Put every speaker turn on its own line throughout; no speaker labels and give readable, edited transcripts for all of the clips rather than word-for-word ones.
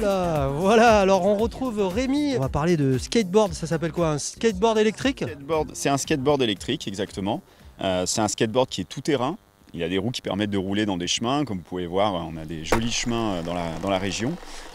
là, voilà, alors on retrouve Rémi. On va parler de skateboard, ça s'appelle quoi? Un skateboard électrique?
C'est un skateboard électrique, exactement. C'est un skateboard qui est tout terrain. Il y a des roues qui permettent de rouler dans des chemins. Comme vous pouvez voir, on a des jolis chemins dans la région.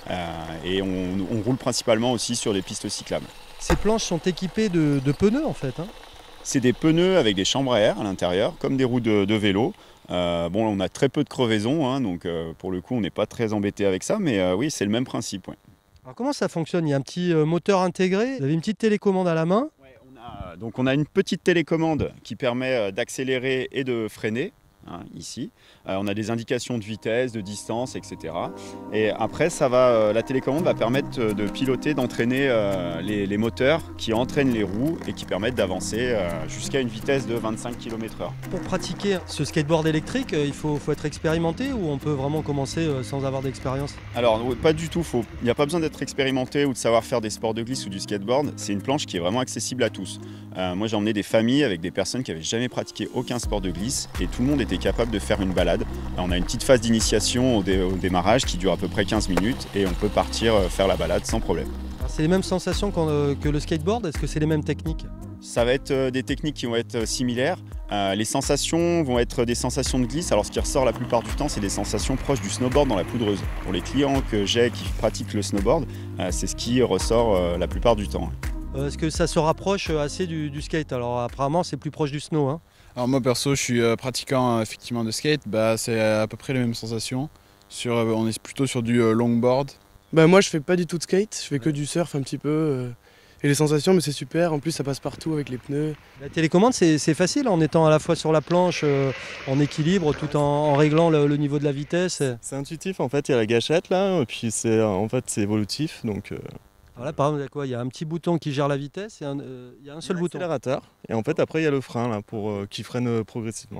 Et on roule principalement aussi sur des pistes cyclables.
Ces planches sont équipées de pneus en fait, hein.
C'est des pneus avec des chambres à air à l'intérieur, comme des roues de vélo. On a très peu de crevaisons, hein, donc pour le coup, on n'est pas très embêté avec ça. Mais oui, c'est le même principe. Ouais.
Alors comment ça fonctionne? Il y a un petit moteur intégré, vous avez une petite télécommande à la main.
On a une petite télécommande qui permet d'accélérer et de freiner, hein, ici. On a des indications de vitesse, de distance, etc. Et après, la télécommande va permettre de piloter, d'entraîner les moteurs qui entraînent les roues et qui permettent d'avancer jusqu'à une vitesse de 25 km/h.
Pour pratiquer ce skateboard électrique, il faut être expérimenté ou on peut vraiment commencer sans avoir d'expérience?
Alors, pas du tout. Il n'y a pas besoin d'être expérimenté ou de savoir faire des sports de glisse ou du skateboard. C'est une planche qui est vraiment accessible à tous. Moi, j'ai emmené des familles avec des personnes qui n'avaient jamais pratiqué aucun sport de glisse et tout le monde était capable de faire une balade. On a une petite phase d'initiation au démarrage qui dure à peu près 15 minutes et on peut partir faire la balade sans problème.
C'est les mêmes sensations que le skateboard? Est-ce que c'est les mêmes techniques?
Ça va être des techniques qui vont être similaires. Les sensations vont être des sensations de glisse. Alors ce qui ressort la plupart du temps, c'est des sensations proches du snowboard dans la poudreuse. Pour les clients que j'ai qui pratiquent le snowboard, c'est ce qui ressort la plupart du temps.
Est-ce que ça se rapproche assez du skate? Alors apparemment c'est plus proche du snow, hein.
Alors moi perso je suis pratiquant effectivement de skate, c'est à peu près les mêmes sensations. On est plutôt sur du longboard.
Moi je fais pas du tout de skate, je fais que du surf un petit peu. Et les sensations, mais c'est super, en plus ça passe partout avec les pneus.
La télécommande c'est facile en étant à la fois sur la planche, en équilibre, tout en réglant le niveau de la vitesse.
C'est intuitif en fait, il y a la gâchette là, et puis c'est évolutif. Donc,
Alors là par exemple il y a un petit bouton qui gère la vitesse et il y a un seul bouton.
L'accélérateur, et en fait après il y a le frein là, qui freine progressivement.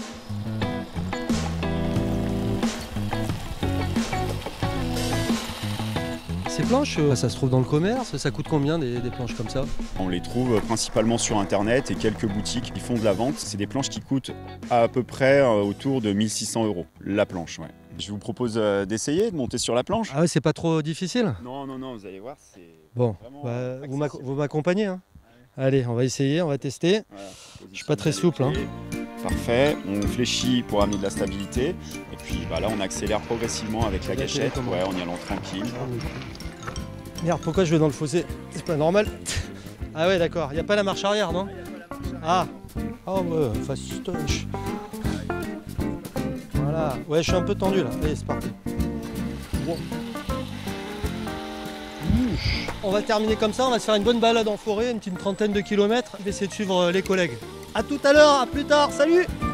Ces planches, ça se trouve dans le commerce, ça coûte combien des planches comme ça?
On les trouve principalement sur internet et quelques boutiques qui font de la vente. C'est des planches qui coûtent à peu près autour de 1 600 € la planche. Ouais. Je vous propose d'essayer, de monter sur la planche.
Ah ouais, c'est pas trop difficile?
Non, vous allez voir, c'est
bon,
vraiment
vous m'accompagnez, hein. Ouais. Allez, on va essayer, on va tester. Voilà, je suis pas très souple, hein.
Parfait, on fléchit pour amener de la stabilité. Et puis là, on accélère progressivement avec la gâchette, en y allant tranquille.
Merde, pourquoi je vais dans le fossé? C'est pas normal. Ah ouais, d'accord, il n'y a pas la marche arrière, non? Ah, fastoche. Voilà, ouais, je suis un peu tendu là. Allez, c'est parti. Bon. On va terminer comme ça, on va se faire une bonne balade en forêt, une petite trentaine de kilomètres. Je vais essayer de suivre les collègues. A tout à l'heure, à plus tard, salut!